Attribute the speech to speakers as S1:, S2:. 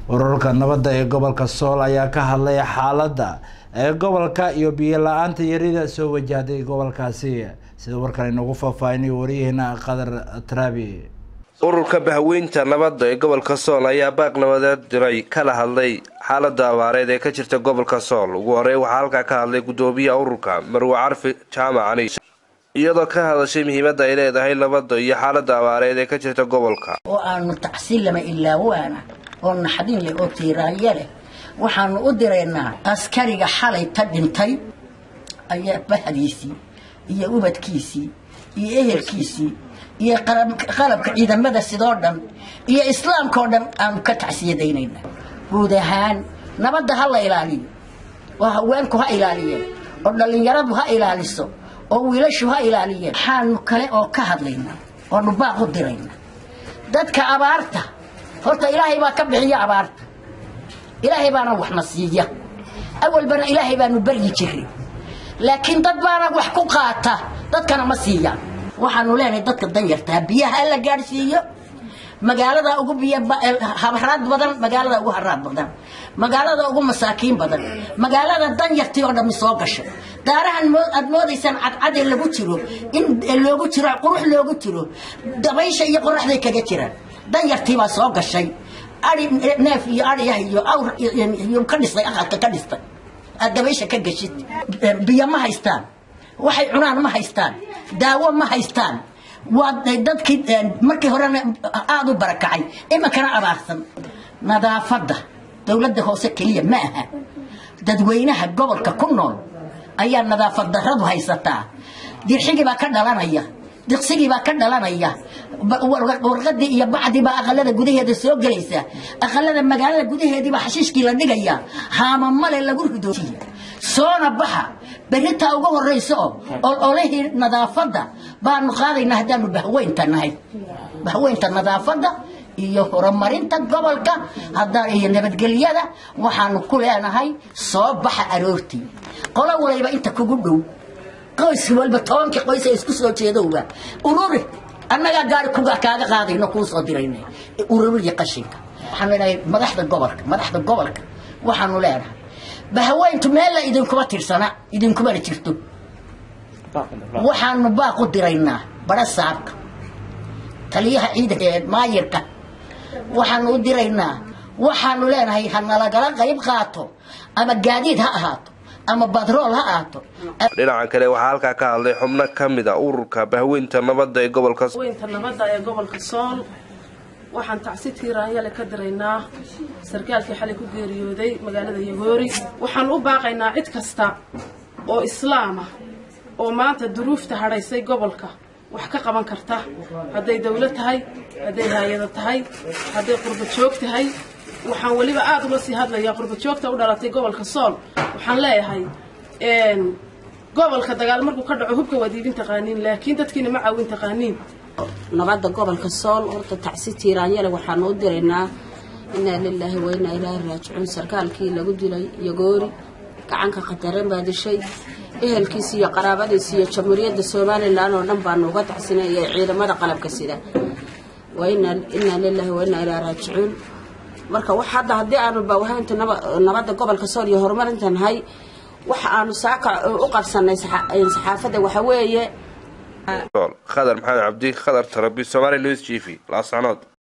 S1: ururka nabadda ee gobolka Sool ayaa ka hadlay xaaladda ee gobolka iyo biyo la'aanta yarida soo wajahday gobolkaasi sida warkan inagu faahfaahinay wariyahna Qadar Trabi.
S2: ururka bahweynta nabadda ee gobolka Sool ayaa baaq nabadeed diray kala hadlay xaaladda abaareed ee ka jirta gobolka Sool. ugu horey waxa halka ka hadlay gudoomiyaha ururka Marwo Carfi Jaamacani iyadoo ka hadashay muhiimadda ay leedahay nabadda iyo xaaladda abaareed ee ka jirta gobolka.
S3: oo aanu tacsiil lama ilaa waana oo naxdin leh oo tiiraaya leh waxaanu u direynaa askariga xalay ta dhintay ayaa bahadiisii iyo ubadkiisii iyo ehelkiisii iyo qalabka ciidamada sidoo dhan iyo islaamka oo dhan aan ka tacsiyadaynayna guud ahaan nabadda ha la ilaaliyo waa haweenku ha ilaaliyeen oo dhalinyaradu ha ilaaliso oo wiilashu ha ilaaliyeen waxaanu kale oo ka hadlaynaa oo baaq u diraynaa dadka abaarta horta ilaahay baa ka bixiya abaarta ilaahay baana wax nasiiya awal bana ilaahay baanu baryi jiray laakiin dad baana wax ku qaata dadkana ma siiya waxaanu leenahay dadka danyarta biyaha la gaarsiiyo magaalada ugu biyo habrad badan magaalada ugu harad badan magaalada ugu masaakiin badan magaalada danyartii oo dhan soo gashay daarahan aad moodaysan cadcad lagu jiro in loogu jiro qurux loogu jiro dabaysha iyo qoraxday kaga jiraan danyartii baa soo gashay ari neef iyo ari iyo awr iyo ka dhisay aqalka ka dhistay dabaysha ka gashid biyo ma haystaan waxay cunaan ma haystaan daawo ma haystaan waa dadkii markii hore aad u barakacay imakana abaarsan nadaafadda dawladda hoose kaliya ma aha dadweynaha gobolka ku nool ayaa nadaafad darradu haysataa dirxigi baa ka dhalanaya diqsigii baa ka dhalanaya warqadii iyo bacdi baa aqalada gudaheeda soo galaysa aqalada magaalada gudaheedii baa xashiishkii la dhigaya haama male lagu ridoojiyo soona baxa berita ugu horeyso oo olehii nadaafadda baanu qaadayna hadaanu bahweynta nadaafadda iyo horumarinta gobolka hadda iyo nabadgelyada waxaanu ku leenahay soo baxa aroortii qola waliba inta kugu dhow qoys walba toonki qoys isku soo jeedowba ururi annaga gaari kuga kaaga qaadayno ku soo diraynay ururiga qashinka waxaanu leenahay madaxda gobolka waxaanu leenahay bahweyntu meel la idin kuma tirsana idin kuma jirto waxaanu baaq u diraynaa bara saabka taliyaha ciidanka maayirka waxaanu u diraynaa waxaanu leenahay hanala gala qayb qaato ama gaadiid ha ahaato ama badrool ha ahaato.
S2: dhinaca kale waxa halka ka hadlay xubno kamida ururka bahweynta nabadda ee
S4: gobolka Sool waxaan tacsi tiiraanyale ka diraynaa sarkaalkii xalay ku geeriyooday magaalada Yagoori waxaan u baaqaynaa cid kasta oo islaam ah oo maanta duruufta haraysay gobolka wax ka qaban karta haday dawlad tahay haday hay'ad tahay haday qurbo joog tahay waxaan waliba aad uga sii hadlayaa qurbo joogta u dhalatay gobolka Sool waxaan leeyahay gobolka dagaal markuu ka dhaco hubka wadiidin taqaaniin laakiin dadkiina ma caawin taqaaniin
S5: nabadda gobolka Sool horta tacsi tiiraanyale waxaan u direynaa inna lillahi wa inna ilaahi raaji'uun sarkaalkii lagu dilay Yagoori gacanka qadaran baa dishay ehelkiisa iyo qaraabadiisa iyo jamhuuriyadda Soomaaliland oo dhan baan uga tacsinay ciidamada qalabka sida wa inna lillahi wa inna ilaahi raaji'uun marka wax hadii aanu baawahaynta nabadda gobolka Sool iyo horumarintan hay waxa aanu saaka u qabsanay saxaafada waxa weeye
S2: Qadar Maxamed Cabdi Qadar Trabi Somali News TV la socod